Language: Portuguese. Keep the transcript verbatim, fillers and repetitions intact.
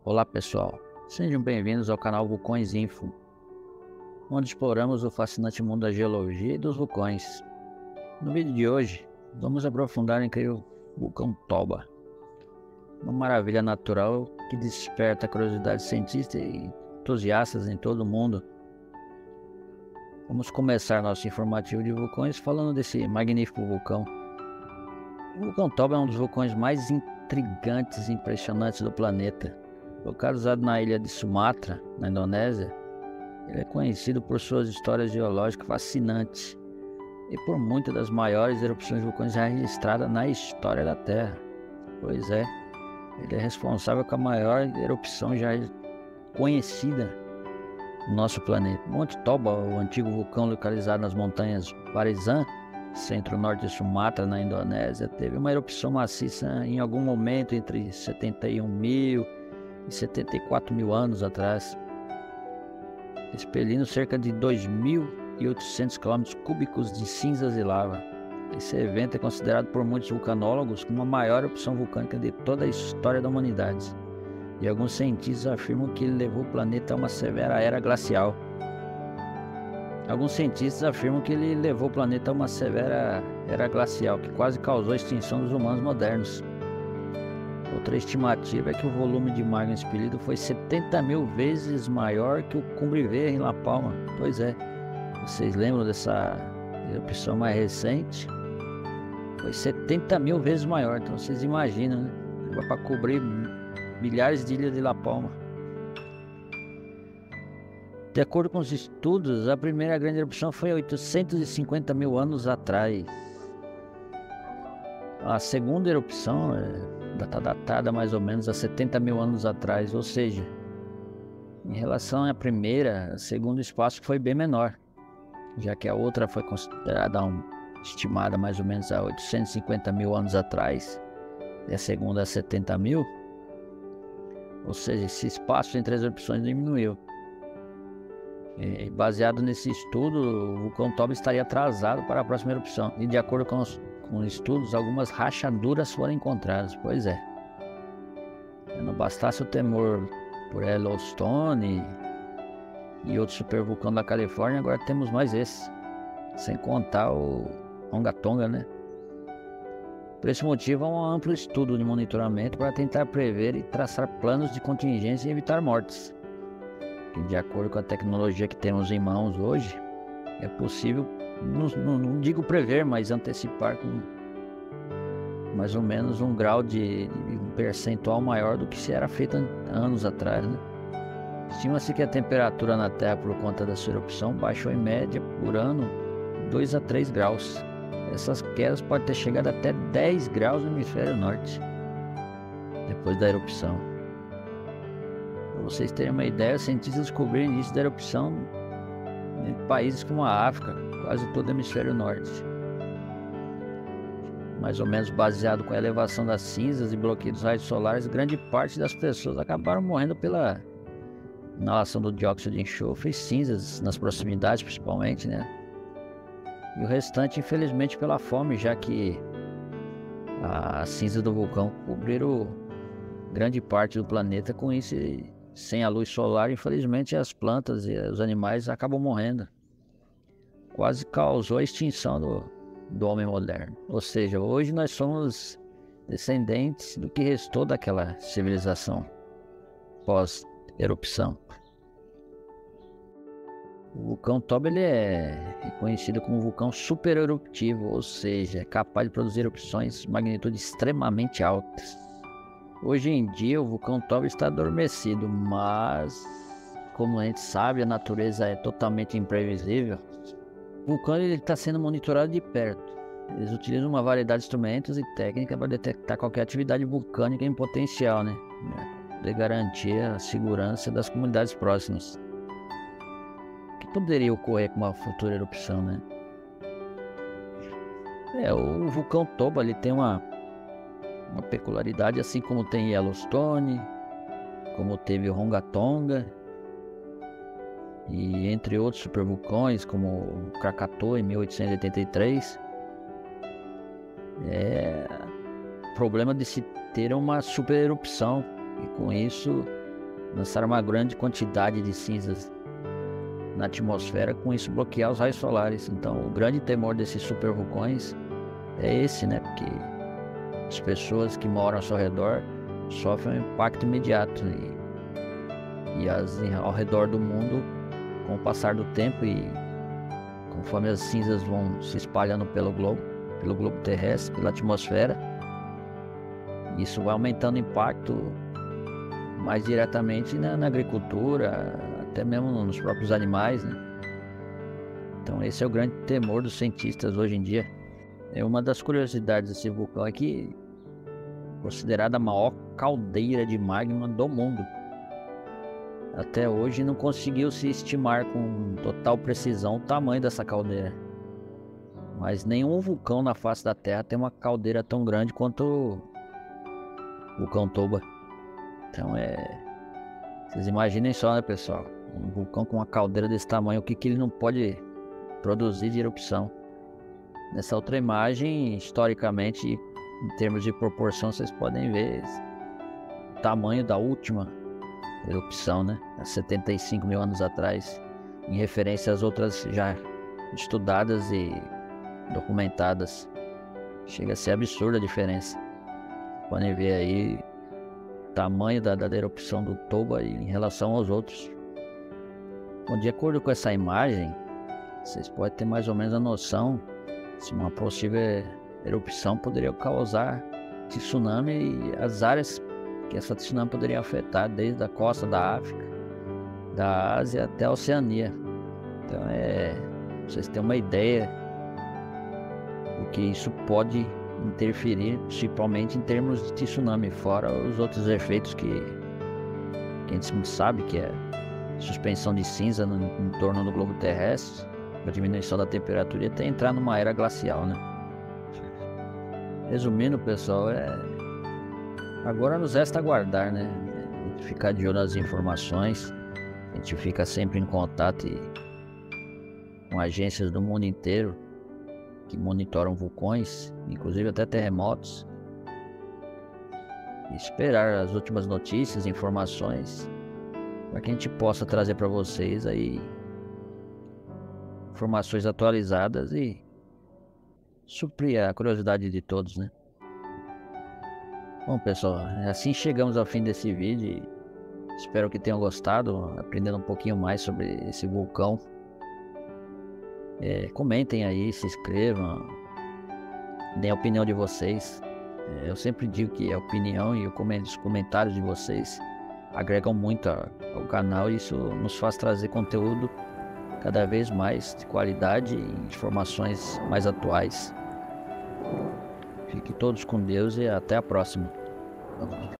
Olá pessoal, sejam bem-vindos ao canal Vulcões Info, onde exploramos o fascinante mundo da geologia e dos vulcões. No vídeo de hoje, vamos aprofundar o incrível vulcão Toba, uma maravilha natural que desperta a curiosidade de cientistas e entusiastas em todo o mundo. Vamos começar nosso informativo de vulcões falando desse magnífico vulcão. O vulcão Toba é um dos vulcões mais intrigantes e impressionantes do planeta. Localizado na ilha de Sumatra, na Indonésia, ele é conhecido por suas histórias geológicas fascinantes e por muitas das maiores erupções de vulcões já registradas na história da Terra. Pois é, ele é responsável com a maior erupção já conhecida no nosso planeta. Monte Toba, o antigo vulcão localizado nas montanhas Barisan, centro-norte de Sumatra, na Indonésia, teve uma erupção maciça em algum momento entre setenta e um mil e setenta e quatro mil anos atrás, expelindo cerca de dois mil e oitocentos quilômetros cúbicos de cinzas e lava. Esse evento é considerado por muitos vulcanólogos como a maior erupção vulcânica de toda a história da humanidade, e alguns cientistas afirmam que ele levou o planeta a uma severa era glacial. Alguns cientistas afirmam que ele levou o planeta a uma severa era glacial, que quase causou a extinção dos humanos modernos. Outra estimativa é que o volume de magma expelido foi setenta mil vezes maior que o Cumbre Verde em La Palma. Pois é, vocês lembram dessa erupção mais recente? Foi setenta mil vezes maior, então vocês imaginam, né? Vai para cobrir milhares de ilhas de La Palma. De acordo com os estudos, a primeira grande erupção foi oitocentos e cinquenta mil anos atrás. A segunda erupção está datada mais ou menos a setenta mil anos atrás, ou seja, em relação à primeira, a segunda espaço foi bem menor, já que a outra foi considerada um, estimada mais ou menos a oitocentos e cinquenta mil anos atrás, e a segunda a setenta mil, ou seja, esse espaço entre as erupções diminuiu. E, baseado nesse estudo, o vulcão Toba estaria atrasado para a próxima erupção, e de acordo com os Com estudos, algumas rachaduras foram encontradas. Pois é. Não bastasse o temor por Yellowstone e outro supervulcão da Califórnia, agora temos mais esse. Sem contar o Tonga, né? Por esse motivo, há um amplo estudo de monitoramento para tentar prever e traçar planos de contingência e evitar mortes. E de acordo com a tecnologia que temos em mãos hoje, é possível, não, não, não digo prever, mas antecipar com mais ou menos um grau de, de um percentual maior do que se era feito anos atrás, né? Estima-se que a temperatura na Terra, por conta da sua erupção, baixou em média por ano dois a três graus. Essas quedas podem ter chegado até dez graus no hemisfério norte, depois da erupção. Para vocês terem uma ideia, os cientistas descobriram o início da erupção em países como a África, quase todo o hemisfério norte. Mais ou menos baseado com a elevação das cinzas e bloqueio dos raios solares, grande parte das pessoas acabaram morrendo pela inalação do dióxido de enxofre e cinzas nas proximidades, principalmente, né? E o restante, infelizmente, pela fome, já que as cinzas do vulcão cobriram grande parte do planeta. Com isso, sem a luz solar, infelizmente, as plantas e os animais acabam morrendo. Quase causou a extinção do, do homem moderno. Ou seja, hoje nós somos descendentes do que restou daquela civilização pós-erupção. O vulcão Toba ele é reconhecido como um vulcão supereruptivo, ou seja, é capaz de produzir erupções de magnitude extremamente altas. Hoje em dia o vulcão Toba está adormecido, mas como a gente sabe, a natureza é totalmente imprevisível. O vulcão está sendo monitorado de perto. Eles utilizam uma variedade de instrumentos e técnicas para detectar qualquer atividade vulcânica em potencial, né? De garantir a segurança das comunidades próximas. O que poderia ocorrer com uma futura erupção, né? É, o vulcão Toba ele tem uma, uma peculiaridade, assim como tem Yellowstone, como teve o Tonga, e entre outros supervulcões, como o Krakatoa em mil oitocentos e oitenta e três. É problema de se ter uma supererupção, e com isso lançar uma grande quantidade de cinzas na atmosfera, com isso bloquear os raios solares. Então o grande temor desses supervulcões é esse, né? Porque as pessoas que moram ao seu redor sofrem um impacto imediato e, e as ao redor do mundo, com o passar do tempo e conforme as cinzas vão se espalhando pelo globo, pelo globo terrestre, pela atmosfera, isso vai aumentando o impacto mais diretamente na, na agricultura, até mesmo nos próprios animais, né? Então esse é o grande temor dos cientistas hoje em dia. É uma das curiosidades desse vulcão é que é considerada a maior caldeira de magma do mundo. Até hoje não conseguiu se estimar com total precisão o tamanho dessa caldeira. Mas nenhum vulcão na face da Terra tem uma caldeira tão grande quanto o vulcão Toba. Então é... Vocês imaginem só, né, pessoal? Um vulcão com uma caldeira desse tamanho, o que, que ele não pode produzir de erupção. Nessa outra imagem, historicamente, em termos de proporção, vocês podem ver o tamanho da última erupção, né? Há setenta e cinco mil anos atrás, em referência às outras já estudadas e documentadas. Chega a ser absurda a diferença. Podem ver aí o tamanho da, da erupção do Toba em relação aos outros. Bom, de acordo com essa imagem, vocês podem ter mais ou menos a noção se uma possível erupção poderia causar tsunami e as áreas que essa tsunami poderia afetar, desde a costa da África, da Ásia até a Oceania. Então é, pra vocês terem uma ideia do que isso pode interferir, principalmente em termos de tsunami, fora os outros efeitos que, que a gente sabe, que é suspensão de cinza no, em torno do globo terrestre, a diminuição da temperatura e até entrar numa era glacial, né? Resumindo, pessoal, é... agora nos resta aguardar, né? A gente ficar de olho nas informações, a gente fica sempre em contato e... com agências do mundo inteiro que monitoram vulcões, inclusive até terremotos, e esperar as últimas notícias, informações, para que a gente possa trazer para vocês aí informações atualizadas e suprir a curiosidade de todos, né? Bom, pessoal, assim chegamos ao fim desse vídeo e espero que tenham gostado, aprendendo um pouquinho mais sobre esse vulcão. É, comentem aí, se inscrevam, deem a opinião de vocês. É, eu sempre digo que a opinião e os comentários de vocês agregam muito ao canal e isso nos faz trazer conteúdo cada vez mais de qualidade e informações mais atuais. Fiquem todos com Deus e até a próxima.